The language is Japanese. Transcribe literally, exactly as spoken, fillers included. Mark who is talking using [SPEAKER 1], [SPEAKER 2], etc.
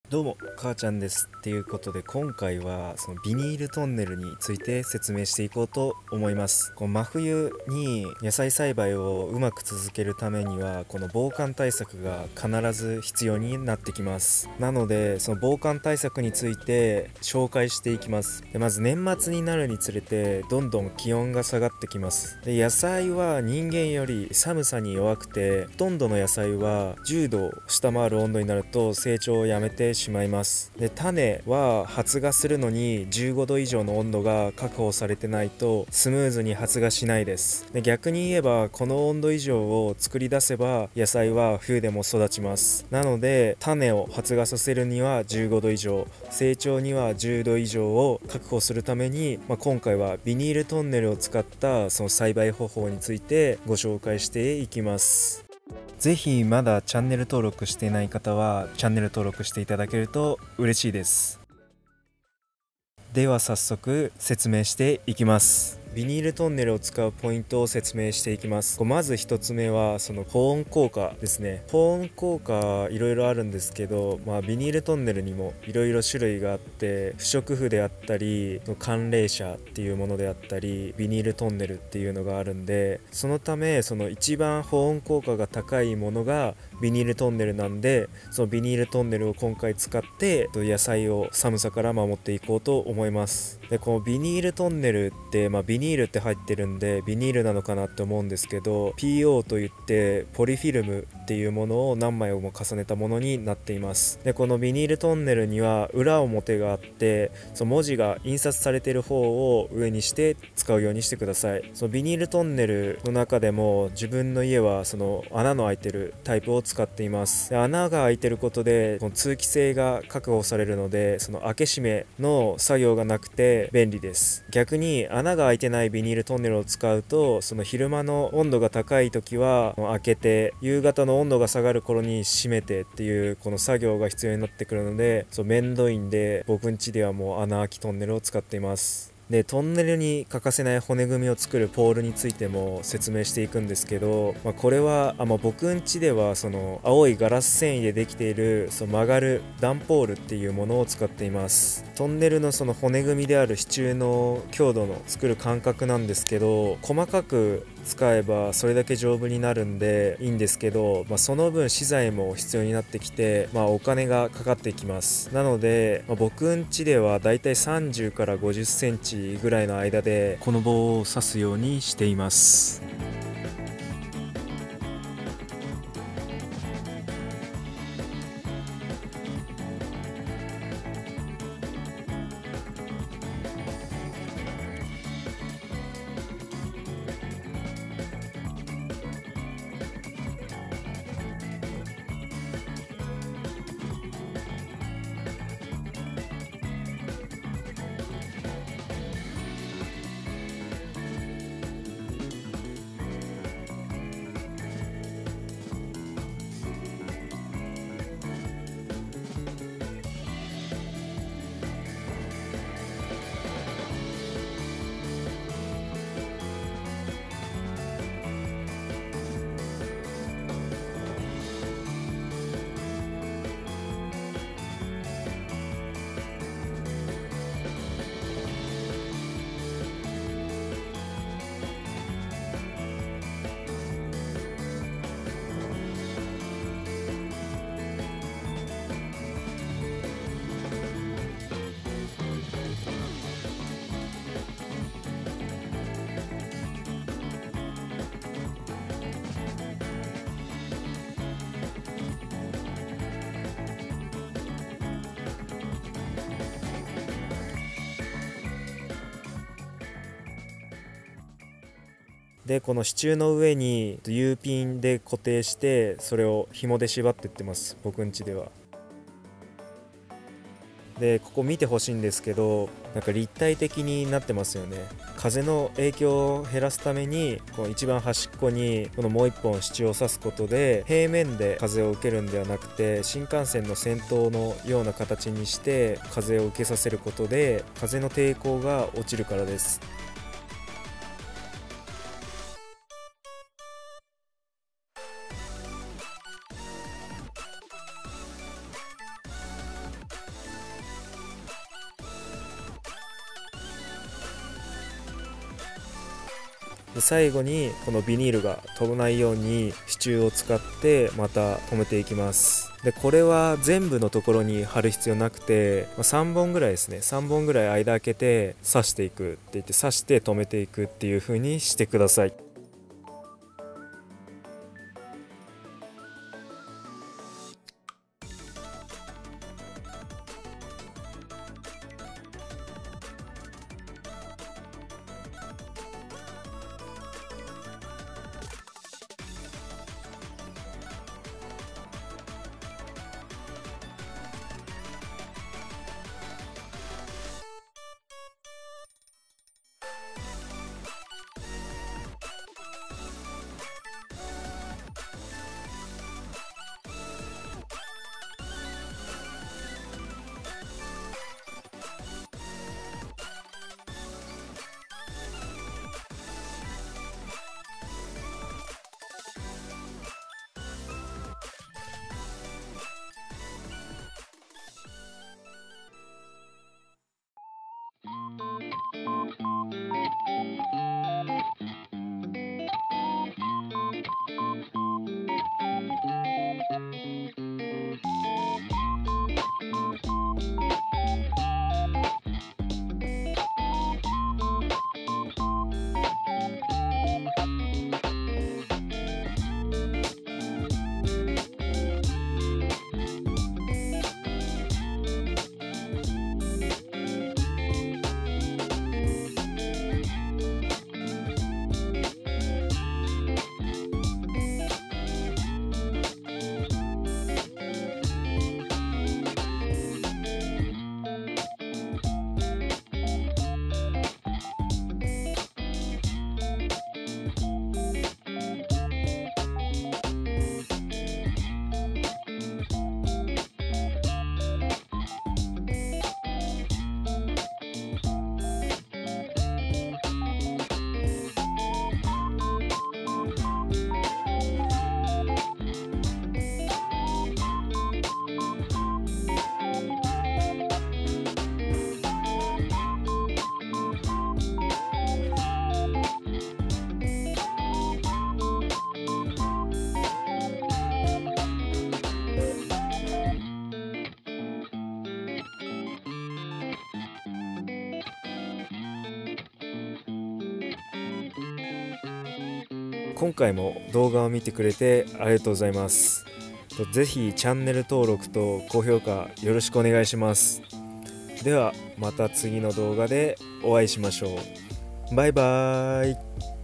[SPEAKER 1] どうも、母ちゃんですっていうことで、今回はそのビニールトンネルについて説明していこうと思います。こう真冬に野菜栽培をうまく続けるためには、この防寒対策が必ず必要になってきます。なのでその防寒対策について紹介していきます。でまず年末になるにつれてどんどん気温が下がってきます。で野菜は人間より寒さに弱くて、ほとんどの野菜はじゅうどを下回る温度になると成長をやめてしまいます。で種は発芽するのにじゅうごど以上の温度が確保されてないとスムーズに発芽しないです。で逆に言えば、この温度以上を作り出せば野菜は冬でも育ちます。なので種を発芽させるにはじゅうごど以上、成長にはじゅうど以上を確保するために、まあ、今回はビニールトンネルを使ったその栽培方法についてご紹介していきます。ぜひまだチャンネル登録していない方はチャンネル登録していただけると嬉しいです。では早速説明していきます。ビニールトンネルを使うポイントを説明していきます。まずひとつめはその保温効果ですね。保温効果いろいろあるんですけど、まあ、ビニールトンネルにもいろいろ種類があって、不織布であったり寒冷車っていうものであったりビニールトンネルっていうのがあるんで、そのためその一番保温効果が高いものがビニールトンネルなんで、そのビニールトンネルを今回使って野菜を寒さから守っていこうと思います。でこのビニールトンネルって、まあ、ビニールって入ってるんでビニールなのかなって思うんですけど、 ピーオー といってポリフィルムっていうものを何枚も重ねたものになっています。でこのビニールトンネルには裏表があって、その文字が印刷されている方を上にして使うようにしてください。そのビニールトンネルの中でも自分の家はその穴の開いてるタイプを使っています。で穴が開いてることでこの通気性が確保されるので、その開け閉めの作業がなくて便利です。逆に穴が開いてないビニールトンネルを使うと、その昼間の温度が高い時は開けて、夕方の温度が下がる頃に閉めてっていうこの作業が必要になってくるので、そうめんどいんで、僕ん家ではもう穴開きトンネルを使っています。でトンネルに欠かせない骨組みを作るポールについても説明していくんですけど、まあ、これはあ、まあ、僕ん家ではその青いガラス繊維でできているその曲がる段ポールっていうものを使っています。トンネルのその骨組みである支柱の強度の作る感覚なんですけど、細かく使えばそれだけ丈夫になるんでいいんですけど、まあ、その分資材も必要になってきて、まあ、お金がかかってきます。なので、まあ、僕ん家ではだいたいさんじゅうからごじゅっセンチぐらいの間でこの棒を刺すようにしています。でこの支柱の上に U ピンで固定して、それを紐で縛っていってます、僕ん家では。でここ見てほしいんですけど、なんか立体的になってますよね。風の影響を減らすために、この一番端っこにこのもう一本支柱を刺すことで平面で風を受けるんではなくて、新幹線の先頭のような形にして風を受けさせることで風の抵抗が落ちるからです。 で最後にこのビニールが飛ばないように支柱を使ってまた留めていきます。でこれは全部のところに貼る必要なくて、まあ、さんぼんぐらいですね、さんぼんぐらい間開けて刺していくって言って刺して留めていくっていう風にしてください。今回も動画を見てくれてありがとうございます。ぜひチャンネル登録と高評価よろしくお願いします。ではまた次の動画でお会いしましょう。バイバーイ。